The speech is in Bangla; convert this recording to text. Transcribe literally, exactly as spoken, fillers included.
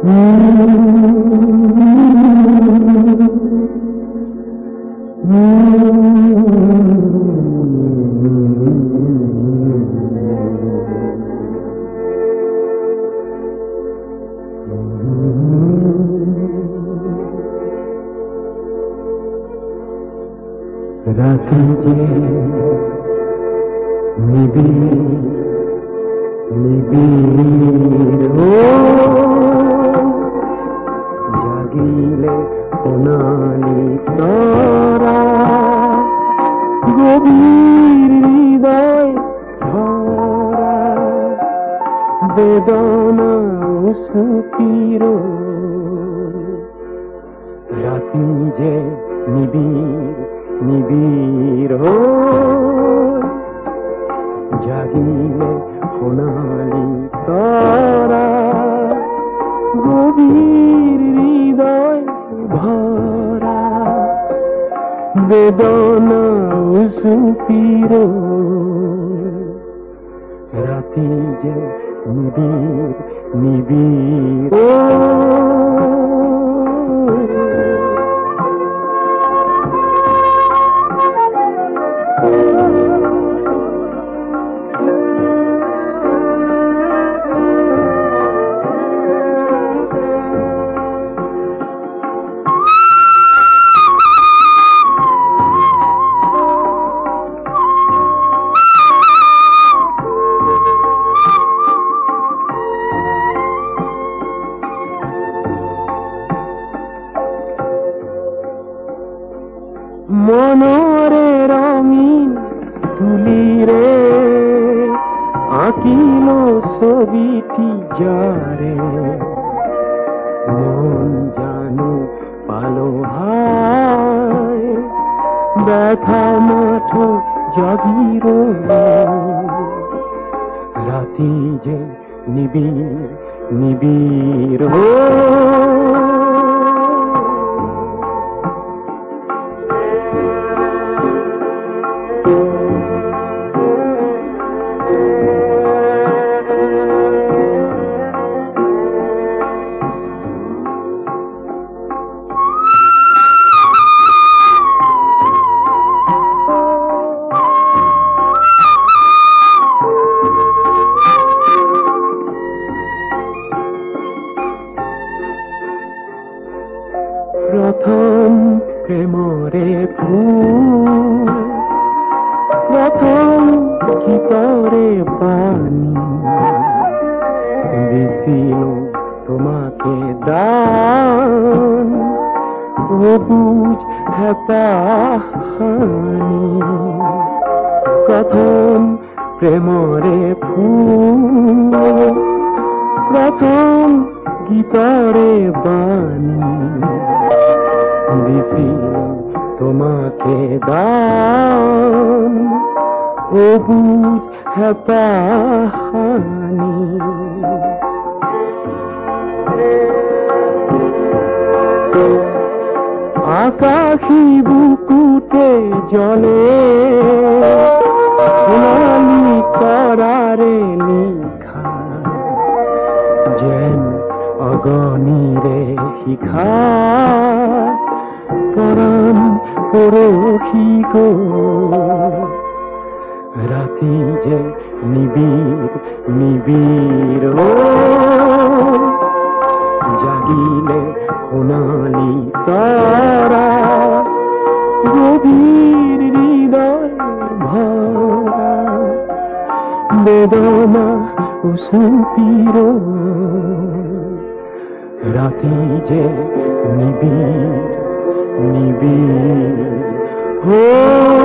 রাতে যে নিবিড় নিবিড় ও জাগিলে সোনালি তারা গভীর হৃদয় ভরা বেদনা সুখীর রাতে যে নিবিড় নিবিড় জাগিলে সোনালি তারা গভীর হৃদয় ভরা বেদনা সুখীর রাতে যে নিবিড় নিবিড় মনরে রঙিন তুলিরে আঁকিল ছবিটি যারে মন জানু পালো হায় ব্যথা মাঠ জাগির রাতি যে নিবিড় নিবিড় প্রথম প্রেমরে ফুল প্রথম গীতরে পানি দিছিল তোমাকে দান ও বুঝ হেতাহানি প্রথম প্রেমরে ফুল প্রথম গীতরে বাণী দিছিল তোমাকে দান ও বুঝ হেতাহানি আকাশী বুকুতে জলে সোনালি করারে লিখা যেন অগণীরে শিখা পরাণ পরখি গো রাতি যে নিবিড় নিবিড় জাগিলে সোনালি তারা গভীর হৃদয় ভরা বেদনা সুপীর রাতি যে নিবিড় নিবিড়